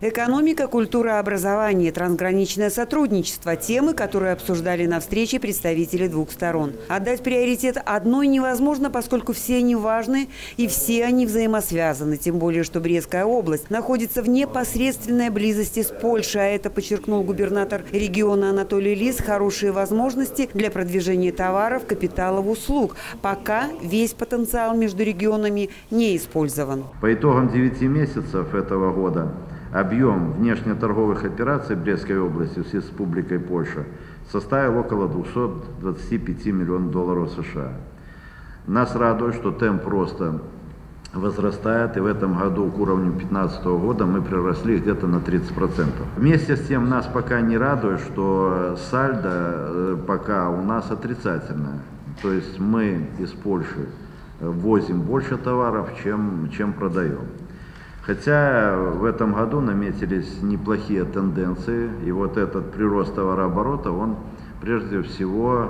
Экономика, культура, образование, трансграничное сотрудничество – темы, которые обсуждали на встрече представители двух сторон. Отдать приоритет одной невозможно, поскольку все они важны и все они взаимосвязаны. Тем более, что Брестская область находится в непосредственной близости с Польшей. А это, подчеркнул губернатор региона Анатолий Лис, хорошие возможности для продвижения товаров, капиталов, услуг. Пока весь потенциал между регионами не использован. По итогам 9 месяцев этого года объем внешнеторговых операций Брестской области с Республикой Польша составил около 225 миллионов долларов США. Нас радует, что темп роста возрастает, и в этом году к уровню 2015 года мы приросли где-то на 30%. Вместе с тем нас пока не радует, что сальдо пока у нас отрицательное. То есть мы из Польши возим больше товаров, чем продаем. Хотя в этом году наметились неплохие тенденции, и вот этот прирост товарооборота, он прежде всего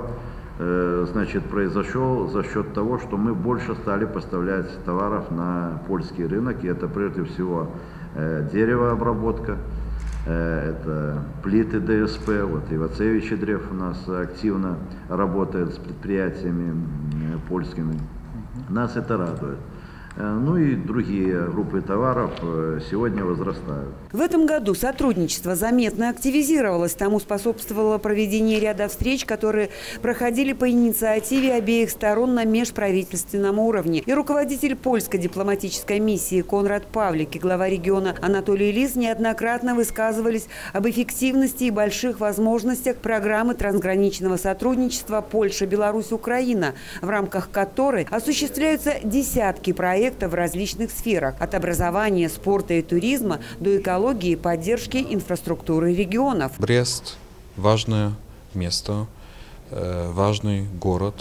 произошел за счет того, что мы больше стали поставлять товаров на польский рынок, и это прежде всего деревообработка, это плиты ДСП, вот Ивацевич и Древ у нас активно работает с предприятиями польскими. Нас это радует. Ну и другие группы товаров сегодня возрастают. В этом году сотрудничество заметно активизировалось. Тому способствовало проведение ряда встреч, которые проходили по инициативе обеих сторон на межправительственном уровне. И руководитель польской дипломатической миссии Конрад Павлик и глава региона Анатолий Лис неоднократно высказывались об эффективности и больших возможностях программы трансграничного сотрудничества Польша-Беларусь-Украина, в рамках которой осуществляются десятки проектов в различных сферах – от образования, спорта и туризма до экологии и поддержки инфраструктуры регионов. Брест – важное место, важный город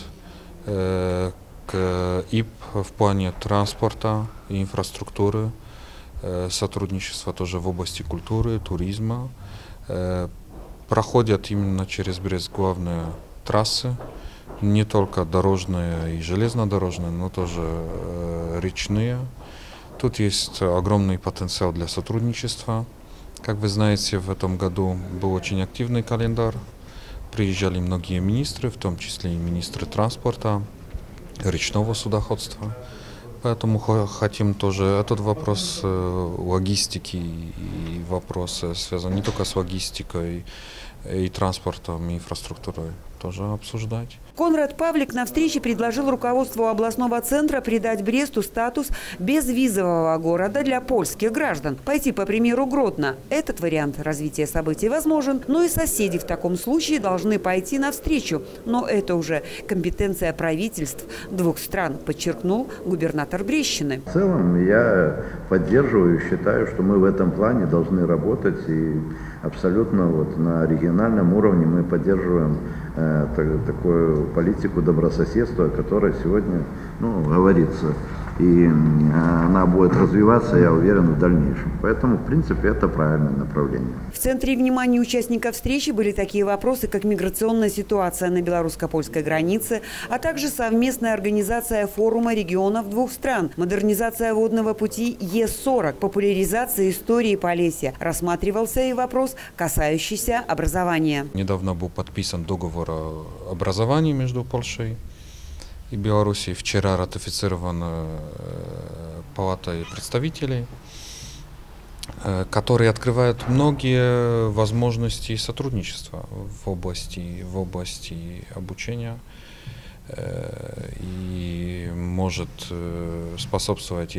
и в плане транспорта и инфраструктуры, сотрудничество тоже в области культуры, туризма. Проходят именно через Брест главные трассы. Не только дорожные и железнодорожные, но тоже речные. Тут есть огромный потенциал для сотрудничества. Как вы знаете, в этом году был очень активный календарь. Приезжали многие министры, в том числе и министры транспорта, речного судоходства. Поэтому хотим тоже этот вопрос логистики и вопросы, связанные не только с логистикой и транспортом, и инфраструктурой, тоже обсуждать. Конрад Павлик на встрече предложил руководству областного центра придать Бресту статус безвизового города для польских граждан. Пойти по примеру Гродно. Этот вариант развития событий возможен, но и соседи в таком случае должны пойти навстречу. Но это уже компетенция правительств двух стран, подчеркнул губернатор Брестщины. В целом я поддерживаю и считаю, что мы в этом плане должны работать, и абсолютно на региональном уровне мы поддерживаем такую политику добрососедства, которая сегодня говорится. И она будет развиваться, я уверен, в дальнейшем. Поэтому, в принципе, это правильное направление. В центре внимания участников встречи были такие вопросы, как миграционная ситуация на белорусско-польской границе, а также совместная организация форума регионов двух стран, модернизация водного пути Е-40, популяризация истории Полесья. Рассматривался и вопрос, касающийся образования. Недавно был подписан договор о образовании между Польшей и Белоруссией. Вчера ратифицирован Палатой представителей, который открывает многие возможности сотрудничества в области обучения и может способствовать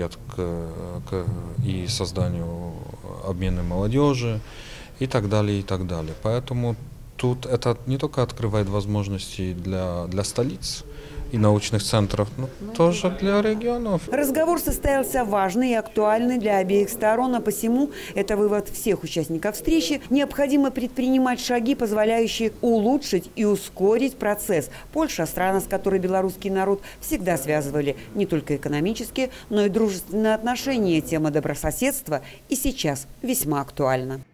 и созданию обмена молодежи и так далее, и так далее. Поэтому тут это не только открывает возможности для столиц и научных центров, но тоже для регионов. Разговор состоялся важный и актуальный для обеих сторон, а посему, это вывод всех участников встречи, необходимо предпринимать шаги, позволяющие улучшить и ускорить процесс. Польша – страна, с которой белорусский народ всегда связывали не только экономические, но и дружественные отношения. Тема добрососедства и сейчас весьма актуальна.